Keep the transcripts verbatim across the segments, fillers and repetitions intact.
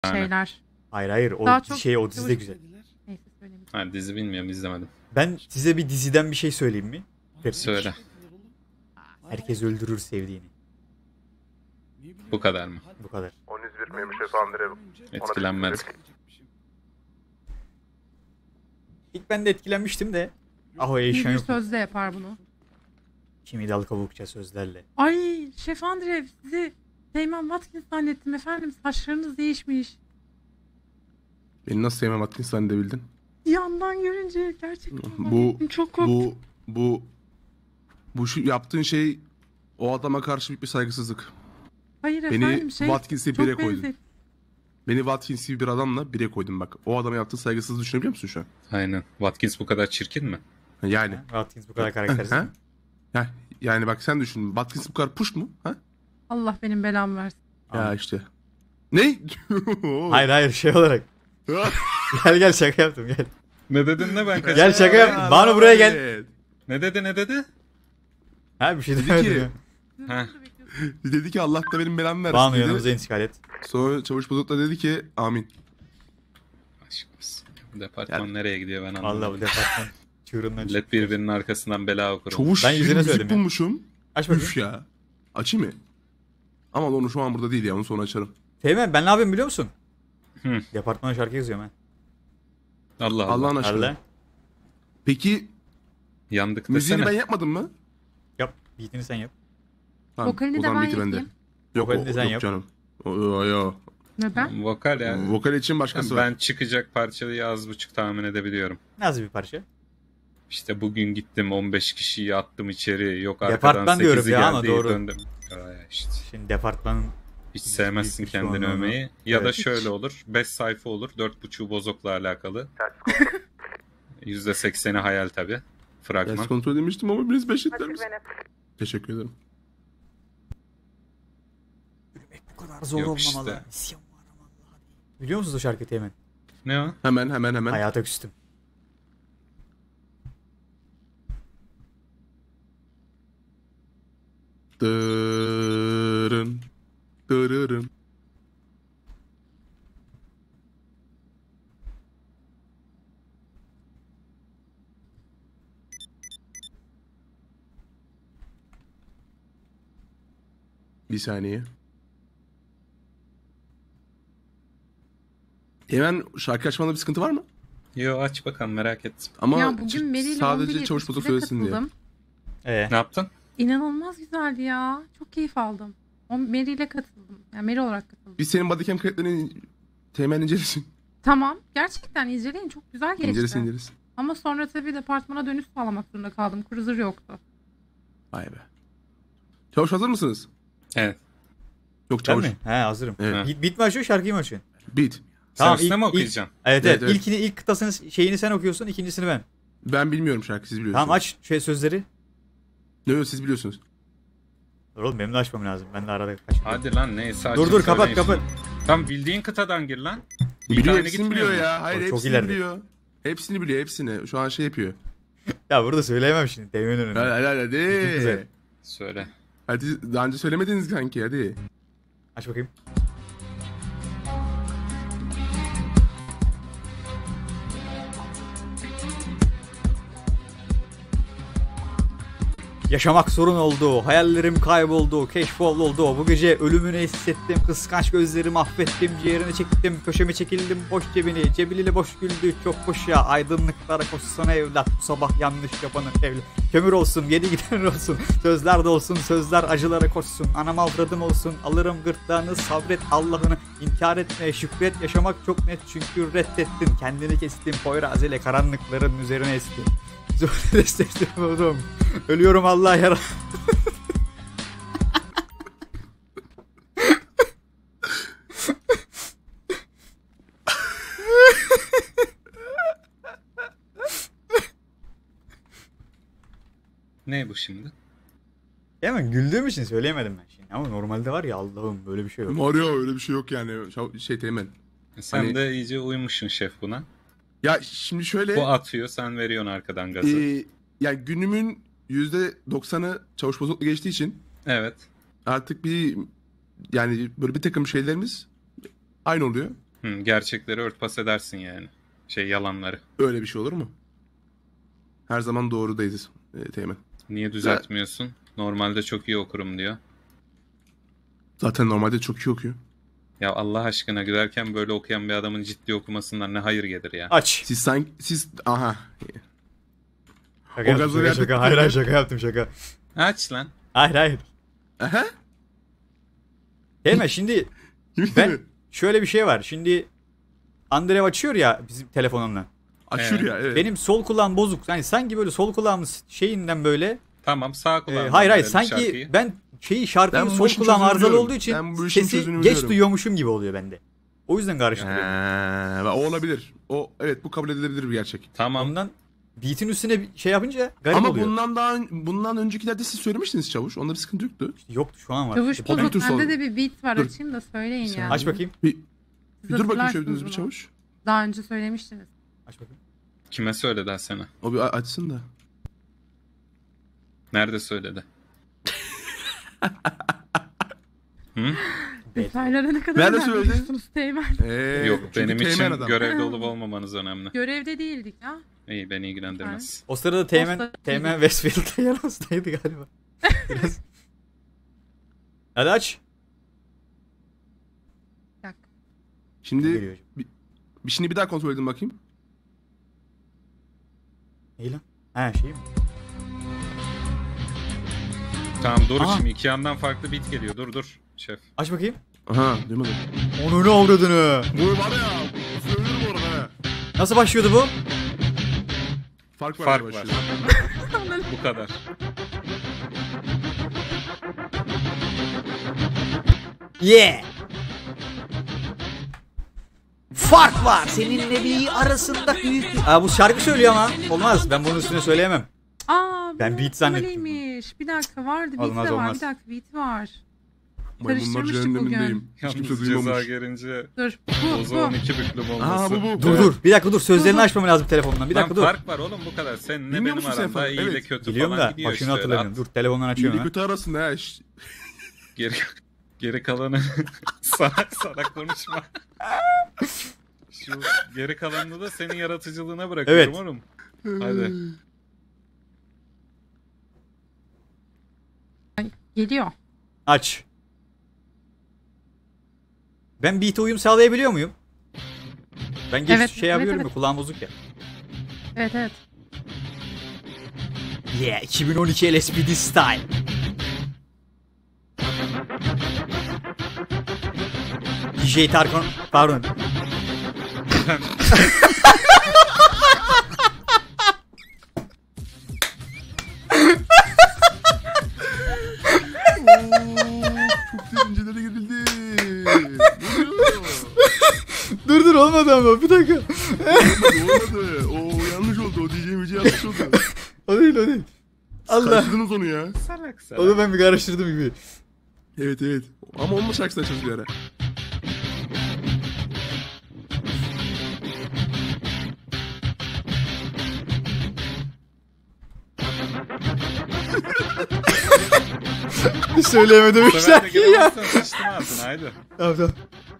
şeyler. Hayır hayır o Daha çok şey o dizi de güzel. Neyse söylemeyeyim. Ha, dizi bilmiyorum, izlemedim. Ben size bir diziden bir şey söyleyeyim mi? Söyle. Herkes öldürür sevdiğini. Bu kadar mı? Bu kadar. on yüz bir memur şefi Andre. Etkilenmedim. İlk ben de etkilenmiştim de. Ah o Bir eşyan bir yok. sözle yapar bunu. Kimi dal kavukça sözlerle. Ay Şef Andrev sizi Teğmen Watkins zannettim efendim. Saçlarınız değişmiş. Beni nasıl Teğmen Watkins zannedebildin? Yandan görünce gerçekten Bu, zannettim. Çok korktum. bu, bu, bu şu yaptığın şey o adama karşı büyük bir saygısızlık. Hayır Beni efendim şey Watkins'e çok bire koydun. benzer- Beni Watkins gibi bir adamla bire koydum bak. O adama yaptığı saygısızlığı düşünebiliyor musun şu an? Aynen. Watkins bu kadar çirkin mi? Yani. Watkins bu kadar karaktersiz. Ha? Ya, yani bak sen düşün. Watkins bu kadar push mu? Ha? Allah benim belamı versin. Ya işte. Ne? Hayır hayır şey olarak. Gel gel şaka yaptım gel. Ne dedin ne ben kaçırdım? Gel şaka yaptım. Banu buraya gel. Evet. Ne dedi ne dedi? Ha bir şey Dedi demedim ki- ya. Ha. Dedi ki Allah da benim belamı versin Banu dedi. yanımıza intikal et. Sonra Çavuş Bozok da dedi ki amin. Aşk olsun. Bu departman nereye gidiyor ben anlamadım. Vallahi bu departman çığırından çıktı. Millet birbirinin arkasından bela okur. Çavuş Ben bir yüzüne müzik söyledim ya. bulmuşum. Aç bakayım. Üf ya. Açayım mı? Ama onu şu an burada değil ya. Onu sonra açarım. Teğmen ben ne yapayım biliyor musun? Hı. Departmana şarkı yazıyorum ha. Allah Allah. Allah'ın aşkına. Hadi. Peki Yandık müziğini desene. ben yapmadım mı? Yap. Beatini sen yap. Tamam, Vokalini o de zaman ben beat'i bende. yapayım. Yok, Vokalini o, sen yok yap. canım. O, o, o. Neden? Vokal ya. Vokal için başkası var. Ben çıkacak parçayı az buçuk tahmin edebiliyorum. Nasıl bir parça? İşte bugün gittim on beş kişiyi attım içeri. Yok Departman arkadan diyorum sekizi ya ama geldi doğru. döndüm. Aa, işte. Şimdi departmanın Hiç sevmezsin Büyük bir kendini çoğunluğunu. övmeyi. Ya da Evet. şöyle olur. beş sayfa olur. dört buçuğu bozokla alakalı. yüzde sekseni hayal tabi. Fragman. Ders kontrol demiştim ama biriniz beş etler misin? Teşekkür ederim. bu kadar zor Yok olmamalı. işte. İsyan var aman Allah'ım. Biliyor musunuz o şarkıyı Teğmen? Ne o? Hemen hemen hemen. Hayata küstüm. Dırın. Dırırın. Bir saniye. Hemen şarkı açmanda bir sıkıntı var mı? Yo aç bakalım merak ettim. Ama Ya bugün ç- Meri ile sadece Çavuş Bozok söylesin diye. katıldım. Ee, Ne yaptın? İnanılmaz güzeldi ya. Çok keyif aldım. O Meri ile katıldım. Yani Meri olarak katıldım. Biz senin bodycam kayıtlarını temen incelesin. Tamam. Gerçekten inceleyin. Çok güzel geçti. İncelesin incelesin. Ama sonra tabii departmana dönüş sağlamak zorunda kaldım. Cruiser yoktu. Vay be. Çavuş hazır mısınız? Evet. Yok ben Çavuş. mi? He hazırım. Evet. Beat, beat mi açıyorsun şarkıyı mı açıyorsun? Beat. Tamam, Sen üstüne ilk- mi ilk- okuyacaksın? Evet Evet, evet. evet. İlkini ilk kıtasını şeyini sen okuyorsun, ikincisini ben. Ben bilmiyorum şarkı siz biliyorsunuz. Tamam aç şey sözleri. Yok yok siz biliyorsunuz. Dur oğlum benim de açmam lazım. Ben de arada kaçıyorum. Hadi lan neyse Dur açın, dur kapat söyleyin kapat. şimdi. Tam bildiğin kıtadan gir lan. Bir Biliyor tane hepsini gitmiyor biliyor mu? ya. Hayır O çok hepsini ileride. biliyor. Hepsini biliyor hepsini. Şu an şey yapıyor. Ya burada söyleyemem şimdi. Teğmen'in önünde. Hadi hadi hadi. güzel. Söyle. Hadi daha önce söylemediniz kanki hadi. Aç bakayım. Yaşamak sorun oldu, hayallerim kayboldu, keşfol oldu. Bu gece ölümünü hissettim, kıskanç gözlerimi affettim, ciğerini çektim, köşeme çekildim boş cebini. Cebiliyle boş güldü, çok boş ya, aydınlıklara koşsana evlat, bu sabah yanlış yapanın evlat. Kömür olsun, yedi giden olsun, sözler de olsun, sözler acılara koşsun. Anam avradım olsun, alırım gırtlağını, sabret Allah'ını, inkar etme, şükret. Yaşamak çok net çünkü reddettin, kendini kestin, Poyraz ile karanlıkların üzerine estin. Zor destekli oldum. Ölüyorum Allah yara. Ne bu şimdi? Hemen güldüğüm için söyleyemedim ben şimdi. Ama normalde var ya Allah'ım böyle bir şey yok. Var ya öyle bir şey yok yani. Şa- Şey teğmen. Sen Hani- de iyice uymuşsun şef buna. Ya şimdi şöyle. Bu atıyor sen veriyorsun arkadan gazı. e, yani günümün yüzde doksanı Çavuş Bozok'la geçtiği için Evet. artık bir yani böyle bir takım şeylerimiz aynı oluyor. Hı, gerçekleri örtbas edersin yani. Şey yalanları. Öyle bir şey olur mu? Her zaman doğrudayız e, Teğmen. Niye düzeltmiyorsun? Normalde çok iyi okurum diyor. Zaten normalde çok iyi okuyor. Ya Allah aşkına giderken böyle okuyan bir adamın ciddi okumasından ne hayır gelir ya. Aç. Siz sanki siz aha. Şaka O yaptım, gazı şaka, verdik şaka. mi? Hayır hayır şaka yaptım şaka. Aç lan. Hayır hayır. Aha. Değil mi? Şimdi ben şöyle bir şey var. Şimdi Andrev açıyor ya bizim telefonundan. Açıyor Evet. ya evet. Benim sol kulağım bozuk. Yani sanki böyle sol kulağımın şeyinden böyle. Tamam sağ e, kulağına. hayır hayır verelim sanki şarkıyı. ben şeyi şarkıyı Ben bu sol işin kulağım çözümünü arızalı biliyorum. olduğu için Ben bu işin sesi çözümünü geç biliyorum. duyuyormuşum gibi oluyor bende. O yüzden karıştırıyorum. Ha, o olabilir. O evet bu kabul edilebilir bir gerçek. Tamam. Ondan beat'in üstüne bir şey yapınca garip Ama oluyor. bundan daha bundan öncekilerde siz söylemiştiniz Çavuş. Onda bir sıkıntı yoktu. Yoktu şu an var. Çavuş İşte bozuk. Popütür Bende sol. de bir beat var. Dur. Açayım da söyleyin Sen- ya. Aç bakayım. Bir, Siz bir dur bakayım hatırlarsınız şöyle bir bunu. Çavuş. Daha önce söylemiştiniz. Aç bakayım. Kime söyledi Asena? O bir a- açsın da. Nerede söyledi? Hı? Detaylara ne kadar Nerede önem söyledin? veriyorsunuz Teğmen? Ee, Yok çünkü benim Teğmen için adam. görevde olup olmamanız önemli. Görevde değildik ya. İyi beni ilgilendirmez. O sırada Teğmen, Posta- Teğmen Westfield'da yanımızdaydı galiba. Biraz. Hadi aç. Bir dakika. Şimdi Geliyor. bir şimdi bir daha kontrol edin bakayım. İyi lan. Ha şey mi? Tamam dur Aha. şimdi iki yandan farklı beat geliyor. Dur dur şef. Aç bakayım. Aha duymadım. Onu ne avradını? Bu var ya. Söylenir bu arada ha. Nasıl başlıyordu bu? Fark var. Fark başlıyor. var. Bu kadar. Yeah. Fark var seninle bir arasında büyük bir... Aa bu şarkı söylüyor ama. Olmaz ben bunun üstüne söyleyemem. Aa, Ben bu beat zannettim Maliymiş. Bir dakika vardı. Beat Olmaz, de var. olmaz. Bir dakika beat var. Maymunlar Karıştırmıştık cehennemindeyim. Hiç Yalnız kimse ceza duymamış. gelince Dur. Bu o zaman bu. iki büklüm olması. Aa bu bu. Dur dur bir dakika dur sözlerini açmam lazım telefondan. Bir Lan dakika dur. fark var oğlum bu kadar. Seninle Bilmiyor benim musun sen aramda fark? iyi ile Evet. kötü Biliyorum falan da gidiyor başını işte. hatırlamıyorum. Rahat. Dur telefondan İyi açıyorum de ha. kötü arasında ha. Şşt. Geri, geri kalanı sana, sana konuşma. Şu geri kalanını da senin yaratıcılığına bırakıyorum Evet. oğlum. Hadi. Geliyor. Aç. Ben beat'e uyum sağlayabiliyor muyum? Ben geç Evet, şey evet, yapıyorum evet. ya kulağım bozuk ya. Evet evet. Yeah iki bin on iki L S P D style. D J Tarkan pardon. Çok derincelere girildi. Ne oluyor? Dur dur olmadı ama bir dakika. Olmadı. O yanlış oldu. O D J müziği yanlış oldu. O değil o değil. Allah. Kaçırdınız onu ya. Salak salak. Onu ben bir karıştırdım gibi. Evet evet. Ama onunla şarkısını açacağız bir ara. Bir söyleyemedim Bu bir sefer de şarkıyı ya. giremezsen sıçtım ağzına haydi. Tamam tamam.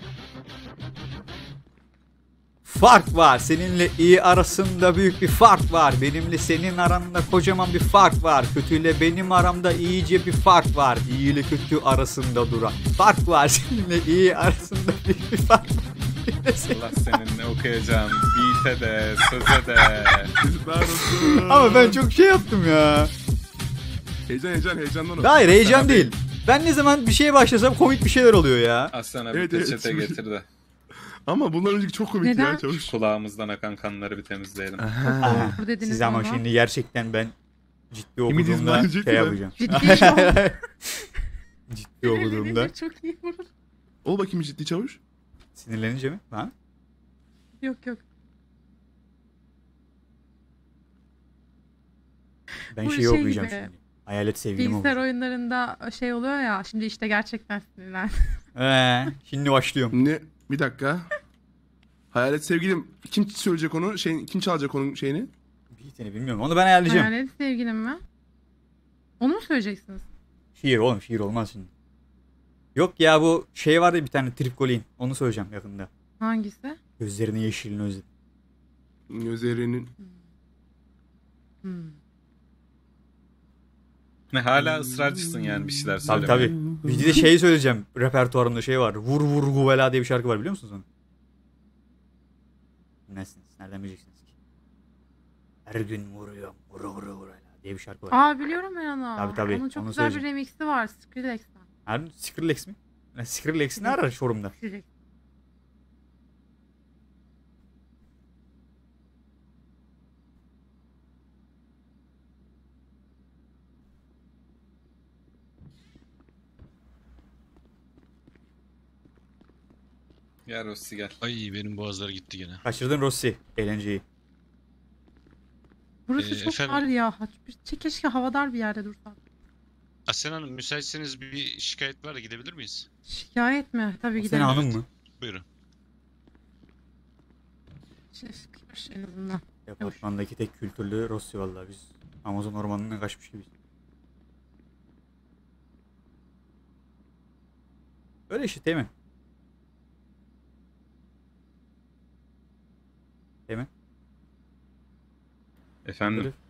Fark var. Seninle iyi arasında büyük bir fark var. Benimle senin aranda kocaman bir fark var. Kötüyle benim aramda iyice bir fark var. İyi ile kötü arasında duran. Fark var. Seninle iyi arasında büyük bir fark var. Benimle senin- Allah seninle okuyacağım. Beat'e de, söze de. Yazıklar olsun. Ama ben çok şey yaptım ya. Heyecan heyecan heyecandan o. Hayır heyecan değil. Ben ne zaman bir şeye başlasam komik bir şeyler oluyor ya. Aslan'a Evet, bir evet. peçete getir de. Ama bundan önceki çok komikti Neden? ya Çavuş. Kulağımızdan akan kanları bir temizleyelim. Aha. Bu dediniz Siz ama ama. şimdi gerçekten ben ciddi Yemin okuduğumda izleyecek şey mi? yapacağım. Ciddi şu an. Ciddi okuduğumda. Çok iyi vurur. Ol bakayım ciddi Çavuş. Sinirlenince mi? Ha? Yok yok. Ben Bu şeyi şey okuyacağım gibi. şimdi. Hayalet sevgilim Bilgisayar okuyacağım. oyunlarında şey oluyor ya. Şimdi işte gerçekten sinirlen. Ee, şimdi başlıyorum. Ne? Bir dakika. Hayalet sevgilim. Kim söyleyecek onu? Şey, kim çalacak onun şeyini? Bir tane bilmiyorum. Onu ben ayarlayacağım. Hayalet sevgilim mi? Onu mu söyleyeceksiniz? Şiir oğlum şiir olmaz şimdi. Yok ya bu şey vardı bir tane Tripkolin. Onu söyleyeceğim yakında. Hangisi? Gözlerinin yeşilini özledim. Gözlerinin Hmm. Ne hala ısrarcısın yani bir şeyler Tabii söylemeye. tabii. Bir de şey söyleyeceğim. Repertuarımda şey var. Vur vur guvela diye bir şarkı var biliyor musunuz onu? Bilmezsiniz. Nereden bileceksiniz ki? Her gün vuruyorum. Vuru vuru guvela diye bir şarkı var. Aa biliyorum ben onu. Tabii, tabii. Onun çok Onu güzel bir söyleyeceğim. remix'i var Skrillex'ten. Harbi Skrillex mi? Yani Skrillex ne arar Çorum'da? Skrillex. Gel Rossi gel. Ay benim boğazlar gitti gene. Kaçırdın Rossi eğlenceyi. Burası Ee, çok efendim? dar ya. Ç- Keşke havadar bir yerde dursak. Aslen Hanım müsaitseniz bir şikayet var da gidebilir miyiz? Şikayet mi? Tabii Senin gidelim. hanım mı? Buyurun. Şey, sıkmış en azından. Departmandaki tek kültürlü Rossi vallahi biz Amazon ormanına kaçmış gibiyiz. Öyle işte değil mi? Değil mi? Efendim. Böyle